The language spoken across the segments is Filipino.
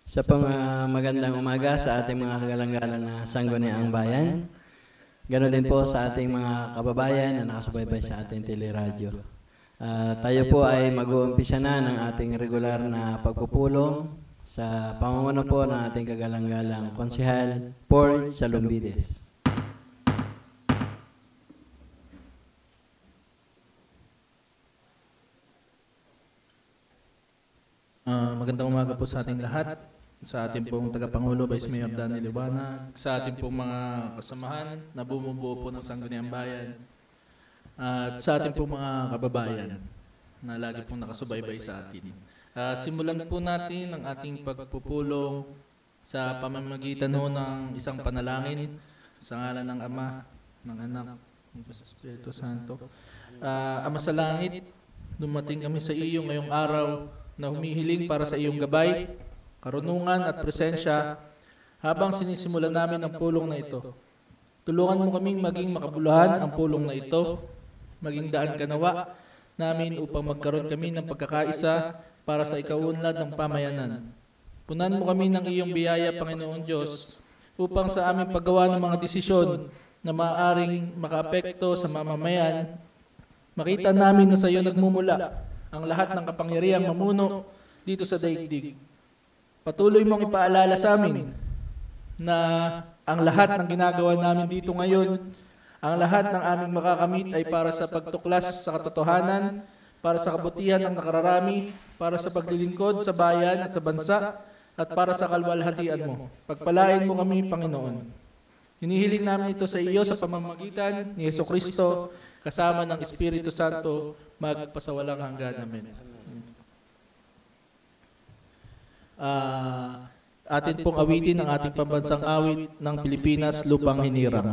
Sa magandang umaga sa ating mga kagalang-galang na sangguniang bayan. Ganon din po sa ating mga kababayan na nakasubaybay sa ating teleradyo. Tayo po ay mag-uumpisa na ng ating regular na pagpupulong sa pamumuno po ng ating kagalang-galang Konsehal Porge Salumbides. Magandang umaga po sa ating lahat, sa ating pong tagapangulo, Vice Mayor Danny Liwanag, sa ating pong mga kasamahan na bumubuo po ng Sangguniang Bayan, at sa ating pong mga kababayan na lagi pong nakasubaybay sa atin. Simulan po natin ang ating pagpupulong sa pamamagitan ng isang panalangin sa ngalan ng Ama, ng Anak, ng Espiritu Santo. Ama sa langit, dumating kami sa iyo ngayong araw na humihiling para sa iyong gabay, karunungan at presensya habang sinisimulan namin ang pulong na ito. Tulungan mo kaming maging makabuluhan ang pulong na ito, maging daan kanawa namin upang magkaroon kami ng pagkakaisa para sa ikaunlad ng pamayanan. Punan mo kami ng iyong biyaya, Panginoon Diyos, upang sa aming paggawa ng mga desisyon na maaaring makaapekto sa mamamayan, makita namin na sa iyo nagmumula ang lahat ng kapangyarihang mamuno dito sa daigdig. Patuloy mong ipaalala sa amin na ang lahat ng ginagawa namin dito ngayon, ang lahat ng aming makakamit ay para sa pagtuklas sa katotohanan, para sa kabutihan ng nakararami, para sa paglilingkod sa bayan at sa bansa, at para sa kalwalhatian mo. Pagpalain mo kami, Panginoon. Hinihiling namin ito sa iyo sa pamamagitan ni Jesucristo, kasama ng Espiritu Santo, magpasawalang hanggan. Amen. Atin pong awitin ang ating pambansang awit ng Pilipinas, Lupang Hinirang.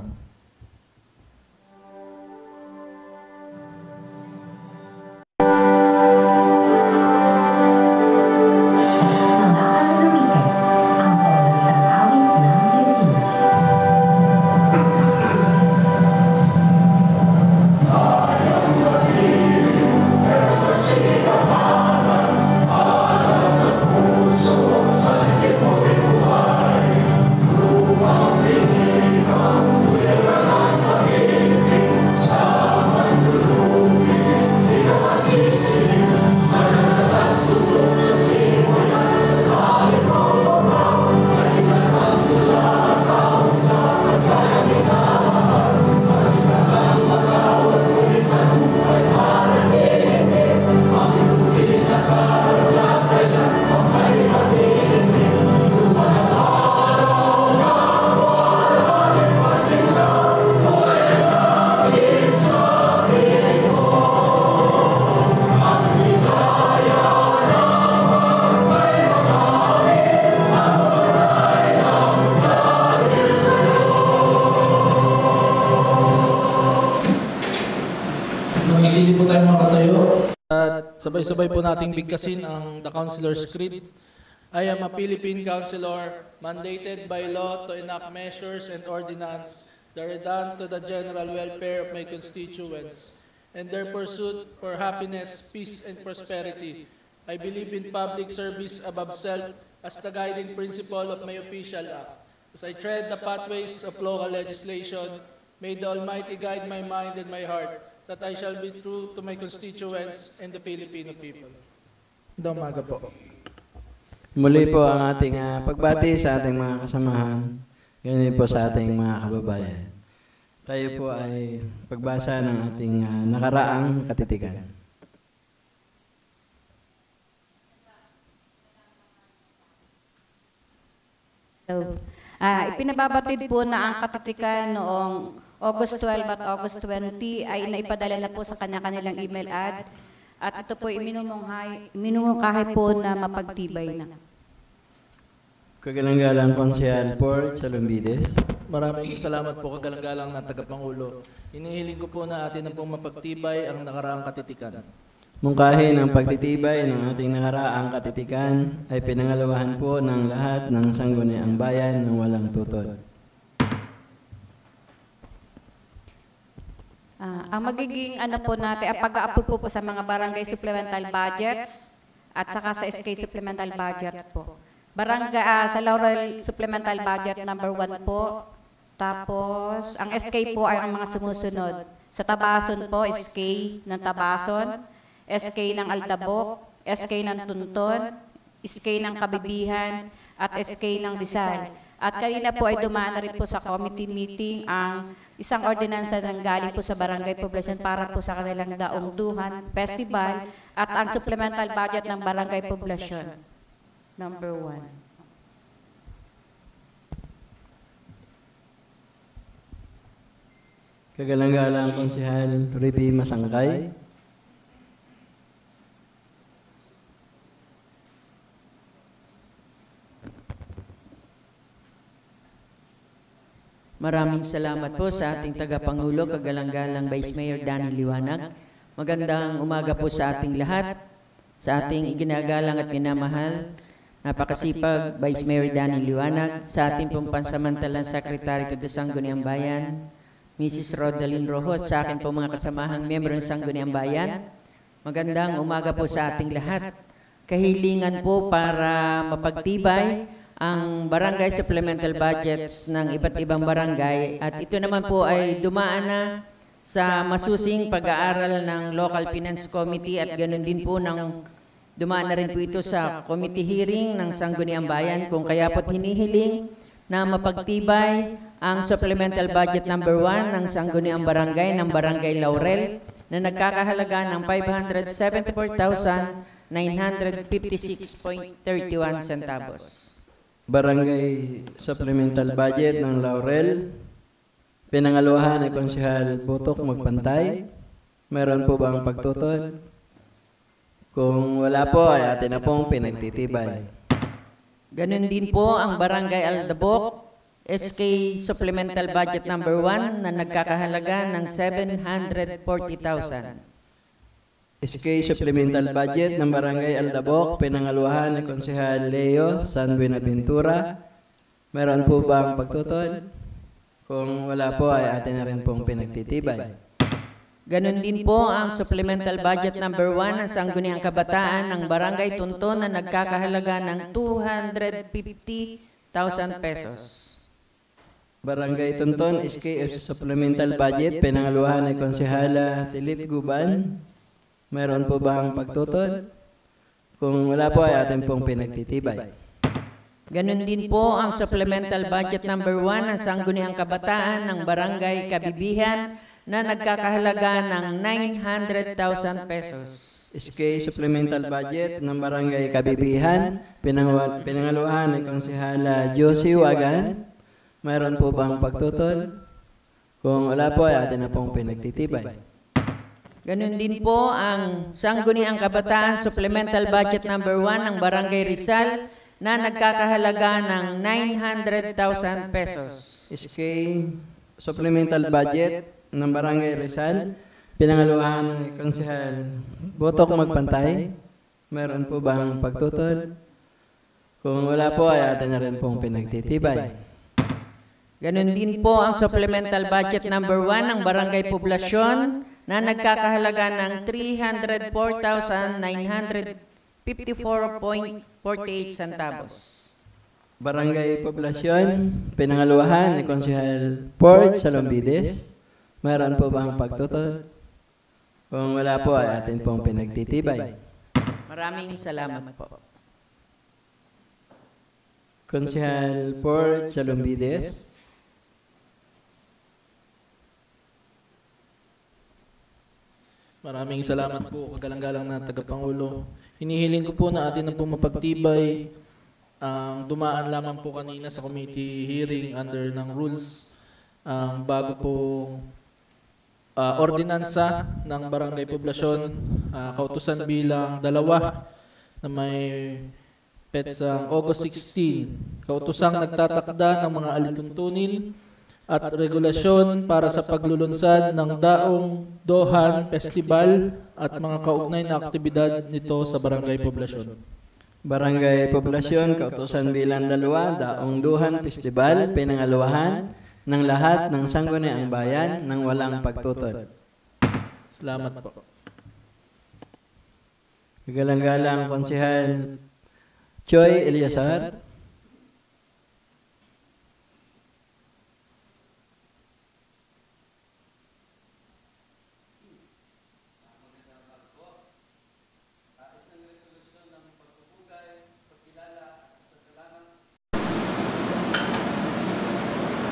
Sabay-sabay po nating bigkasin ang The Councilor's Script. I am a Philippine Councilor mandated by law to enact measures and ordinances that are done to the general welfare of my constituents and their pursuit for happiness, peace, and prosperity. I believe in public service above self as the guiding principle of my official act. As I tread the pathways of local legislation, may the Almighty guide my mind and my heart, that I shall be true to my constituents and the Filipino people. Umaga po. Muli po ang ating pagbati sa ating mga kasamahan, ganyan po sa ating mga kababayan. Tayo po ay pagbasa ng ating nakaraang katitikan. Ipinababatid po na ang katitikan noong August 12 at August 20 ay naipadala na po sa kanilang email ad at ito po minumungkahi po na mapagtibay na. Kagalang-galang Konsehal Porge Salumbides. Maraming salamat po kagalang-galang na tagapangulo. Inihiling ko po na atin na pong mapagtibay ang nakaraang katitikan. Mungkahi ng pagtitibay ng ating nakaraang katitikan ay pinangalawahan po ng lahat ng sangguniang bayan ng walang tutol. Ang magiging po natin, ang pag-a-approve po sa mga barangay supplemental budgets at saka sa SK supplemental budget po. Sa Laurel Supplemental Budget number 1 po. Tapos, ang SK po ay ang mga sumusunod. Sa Tabason po, SK ng Tabason, SK ng Aldabok, SK ng Tunton, SK ng Kabibihan, at SK ng Rizal. At kanina po ay dumaan na rin po sa committee meeting ang isang ordinansa ng galing po sa Barangay Poblasyon para po sa kanilang Daungduhan Festival at ang supplemental budget ng Barangay Poblasyon. Number 1. Kagalang-galang Konsehal Riby Masangkay. Maraming salamat po sa ating tagapangulo, kagalang-galang Vice Mayor Danny Liwanag. Magandang umaga po sa ating lahat, sa ating iginagalang at minamahal, napakasipag Vice Mayor Danny Liwanag, sa ating pong pansamantalang Secretary to the Sangguniang Bayan, Mrs. Rodaline Rojo, at sa akin po mga kasamahang miyembro ng Sangguniang Bayan. Magandang umaga po sa ating lahat. Kahilingan po para mapagtibay ang barangay supplemental budgets ng iba't ibang barangay at ito naman po ay dumaan na sa masusing pag-aaral ng Local Finance Committee at ganoon din po dumaan na rin po ito sa committee hearing ng Sangguniang Bayan kung kaya po't hinihiling na mapagtibay ang supplemental budget number 1 ng Sangguniang Barangay ng Barangay Laurel na nagkakahalaga ng 574,956.31 centavos. Barangay Supplemental Budget ng Laurel. Pinangaluhan ay Konsehal Botok Magpantay. Meron po bang pagtutol? Kung wala po ay atin na pong pinagtitibay. Ganun din po ang Barangay Aldabok, SK Supplemental Budget number 1 na nagkakahalaga ng 740,000. SK Supplemental Budget ng Barangay Aldabok, pinangaluhan ni Konsehal Leo San Buenaventura. Meron po bang pagtutol? Kung wala po ay atin na rin pong pinagtitibay. Ganun din po ang Supplemental Budget number 1 ng Sangguniang Kabataan ng Barangay Tunton na nagkakahalaga ng 250,000 pesos. Barangay Tunton, SKF Supplemental Budget, pinangaluhan ni Konsehala Tilit Guban. Meron po bang pagtutol? Kung wala po ay atin pong pinagtitibay. Ganun din po ang Supplemental Budget number 1 ng Sangguniang Kabataan ng Barangay Kabibihan na nagkakahalaga ng 900,000 pesos. SK Supplemental Budget ng Barangay Kabibihan, pinangaluhan ni Konsehala Josie Wagan. Mayroon po bang pagtutol? Kung wala po ay atin na pong pinagtitibay. Ganun din po ang Sangguniang Kabataan Supplemental Budget number 1 ng Barangay Rizal na nagkakahalaga ng 900,000 pesos. SK Supplemental Budget ng Barangay Rizal, pinangaluhan ng Konsehal Botok Magpantay. Meron po bang pagtutol? Kung wala po ay atin na rin pong pinagtitibay. Ganun din po ang Supplemental Budget number 1 ng Barangay Poblasyon na nagkakahalaga ng 304,954.48 centavos. Barangay Poblasyon, pinangaluhan ni Konsehal Port Salombides. Mayroon po bang pagtutol? Kung wala po ay atin pong pinagtitibay. Maraming salamat po. Konsehal Port Salombides. Maraming salamat po, kagalang-galang na tagapangulo. Hinihiling ko po na atin na po mapagtibay ang dumaan lamang po kanina sa committee hearing under ng rules bago po ordinansa ng Barangay Poblasyon, kautusan bilang 2 na may petsang August 16, kautusang nagtatakda ng mga alituntunin at regulasyon para sa paglulunsad ng Daong Dohan Festival at mga kaugnay na aktibidad nito sa Barangay Poblasyon. Barangay Poblasyon, kautusan bilang 2, Daong Duhan Festival, pinangaluhan ng lahat ng Sangguniang Bayan ng walang pagtutol. Salamat po. Galang-galang Konsehal Choi Eliazar.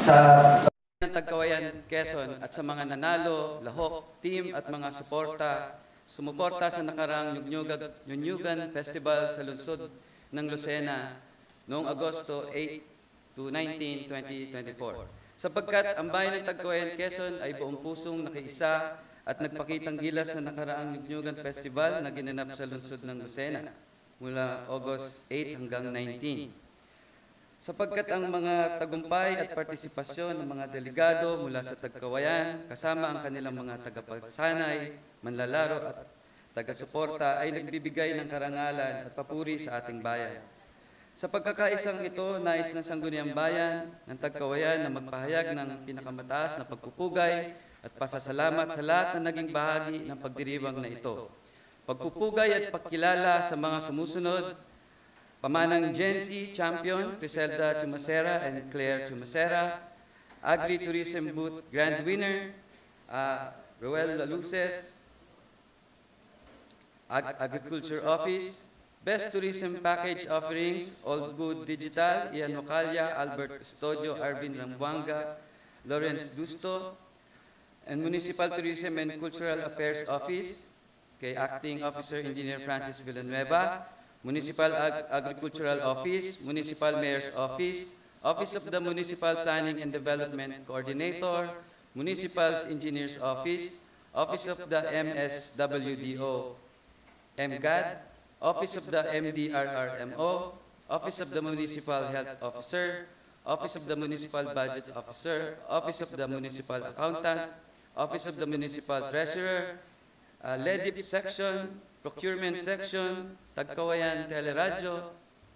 sa ng Tagkawayan, Quezon at sa mga nanalo, lahok, team at mga sumuporta sa nakaraang Nyunyugan Festival sa lungsod ng Lucena noong Agosto 8 to 19, 2024. Sapagkat ang bayan ng Tagkawayan, Quezon ay buong pusong nakiisa at nagpakitang gilas sa nakaraang Nyunyugan Festival na ginanap sa lungsod ng Lucena mula August 8 hanggang 19. Sapagkat ang mga tagumpay at partisipasyon ng mga delegado mula sa Tagkawayan, kasama ang kanilang mga tagapagsanay, manlalaro at taga-suporta ay nagbibigay ng karangalan at papuri sa ating bayan. Sa pagkakaisang ito, nais ng Sangguniang Bayan ng Tagkawayan na magpahayag ng pinakamataas na pagpupugay at pasasalamat sa lahat na naging bahagi ng pagdiriwang na ito. Pagpupugay at pagkilala sa mga sumusunod: Pamanang Gen Z Champion, Criselda Chumacera and Claire Chumacera, Agri-Tourism Booth Grand Winner, Roel Laluces, Agriculture Office, Best Tourism Package Offerings, All Good Digital, Ian Mocalya, Albert Custodio, Arvin Rambuanga, Lawrence Dusto, and Municipal Tourism and Cultural Affairs Office, kay Acting Officer Engineer Francis Villanueva, Municipal Agricultural Office, Municipal Mayor's Office, Office of the Municipal Planning and Development Coordinator, Municipal Engineer's Office, Office of the MSWDO, MGAD, Office of the MDRRMO, Office of the Municipal Health Officer, Office of the Municipal Budget Officer, Office of the Municipal Accountant, Office of the Municipal Treasurer, LEDIP Section, Procurement Section, Tagkawayan Teleradyo,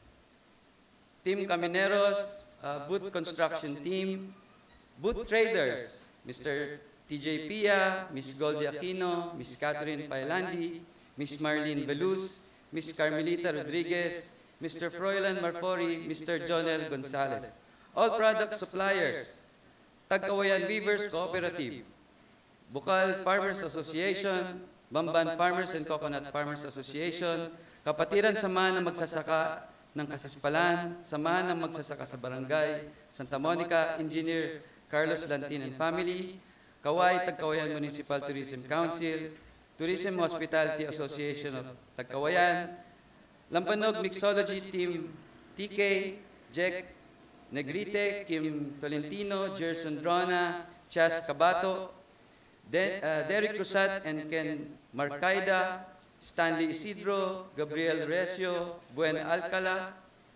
Team Camineros, Booth Construction Team, Booth Traders, Mr. TJ Pia, Ms. Goldie Aquino, Ms. Catherine Pailandi, Ms. Marlene Veluz, Ms. Carmelita Rodriguez, Mr. Froilan Marfori, Mr. Jonel Gonzalez. All product suppliers, Tagkawayan Weavers Cooperative, Bukal Farmers Association, Bamban Farmers and Coconut Farmers Association, Kapatiran Samahan ng Magsasaka ng Kasispalan, Samahan ng Magsasaka sa Barangay, Santa Monica, Engineer Carlos Lantin and Family, Kaway Tagkawayan Municipal Tourism Council, Tourism Hospitality Association of Tagkawayan, Lambanog Mixology Team, TK, Jack Negrite, Kim Tolentino, Gerson Drona, Chas Cabato, Derek Cruzat and Ken Marcaida, Stanley Isidro, Gabriel Recio, Buen Alcala,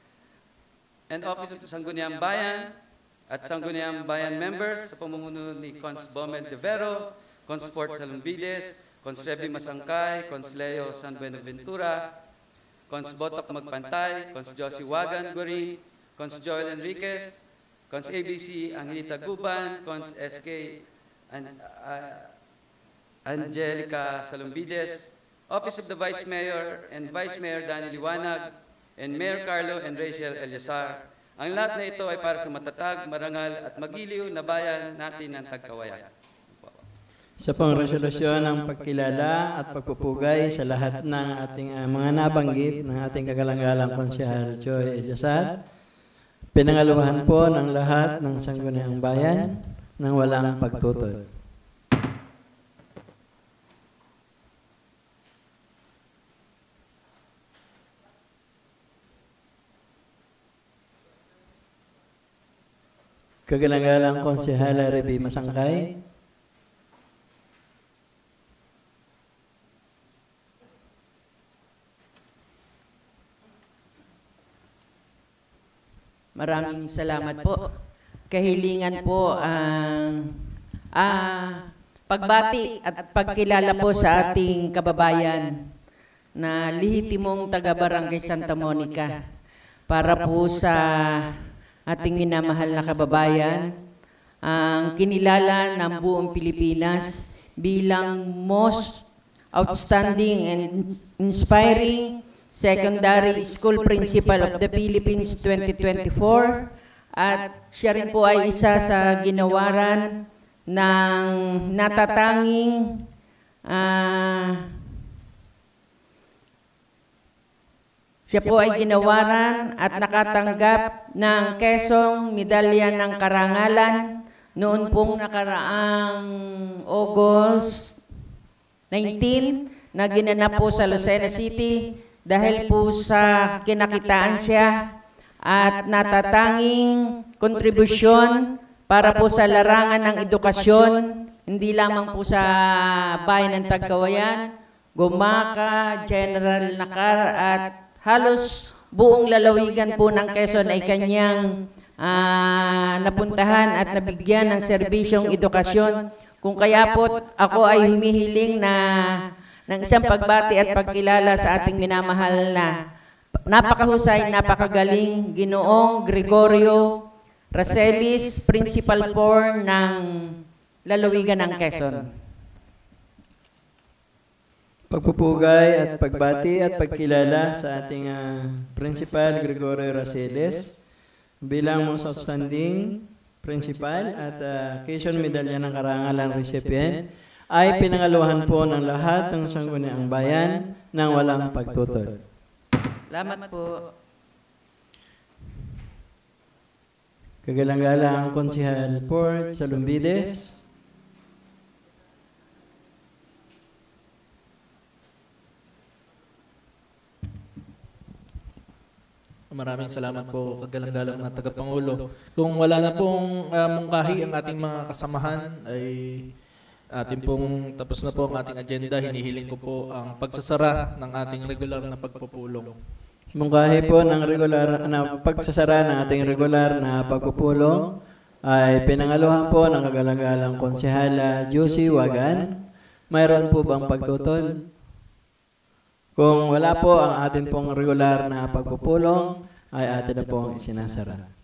and Office of Sangguniang Bayan at Sangguniang Bayan members sa pamumuno ni Cons Bomel De Vero, Cons Port Salumbides, Cons Rebi Masangkay, Cons Leo San Buenaventura, Cons Botok Magpantay, Cons Josie Wagan Goring, Cons Joel Enriquez, Cons ABC Angelita Guban, Cons SK Angelica Salumbides, Office of the Vice Mayor and Vice Mayor Danny Liwanag, and Mayor Carlo and Rachel Eliasar. Ang lahat na ito ay para sa matatag, marangal at magiliw na bayan natin ng Tagkawayan. Sa pang resolusyon ng pagkilala at pagpupugay sa lahat ng ating mga nabanggit ng ating kagalang-galang Konsehal Joy Eliasar, pinangaluhan po ng lahat ng Sangguniang Bayan ng walang pagtutol. Kagalang-galang Konsehala Rebi Masangkay, maraming salamat po. Kahilingan po ang pagbati at pagkilala po sa ating kababayan na lehitimong taga-Barangay Santa Monica para po sa ating minamahal na kababayan, ang kinilala ng buong Pilipinas bilang most outstanding and inspiring secondary school principal of the Philippines 2024, at siya rin po ay isa sa ginawaran ng natatanging Siya po ay ginawaran at nakatanggap ng Quezon Medalya ng Karangalan noon pong nakaraang August 19 na ginanap po sa Lucena City dahil po sa kinakitaan siya at natatanging kontribusyon para po sa larangan ng edukasyon, hindi lamang po sa bayan ng Tagkawayan, Gumaca, General Nakar at halos buong lalawigan po ng Quezon ay kanyang napuntahan at nabigyan ng serbisyong edukasyon. Kung kaya po ako ay humihiling na ng isang pagbati at pagkilala sa ating minamahal na napakahusay, napakagaling Ginoong Gregorio Racelis, Principal 4 ng lalawigan ng Quezon. Pagpupugay at pagbati at pagkilala sa ating Principal Gregorio Racelis bilang most outstanding principal at Quezon Medalya ng Karangalan recipient ay pinangaluhan po ng lahat ng sangguniang bayan ng walang pagtutol. Salamat po. Kagalang-galang Konsehal Port Salumbides. Maraming salamat po, kagalang-galang na tagapangulo. Kung wala na pong mungkahi ang ating mga kasamahan, ay ating pong tapos na po ang ating agenda. Hinihiling ko po ang pagsasara ng ating regular na pagpupulong. Mungkahi po ng regular na pagsasara ng ating regular na pagpupulong ay pinangaluhan po ng kagalang-galang Konsehala Josie Wagan. Mayroon po bang pagtutol? Kung wala po ang ating pong regular na pagpupulong, ay atin na pong isinasara.